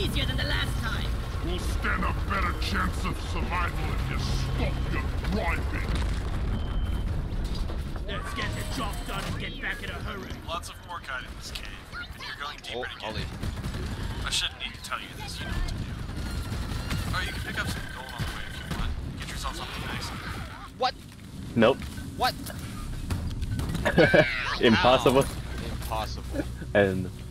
easier than the last time. We'll stand a better chance of survival if you stop your griping. Let's get the job done and get back in a hurry. Lots of Morkite in this cave, and you're going deeper to I'll get leave. I shouldn't need to tell you this, you know what to do. Oh, you can pick up some gold on the way if you want. Get yourself something nice. What? Nope. What? Impossible. Ow. Impossible. And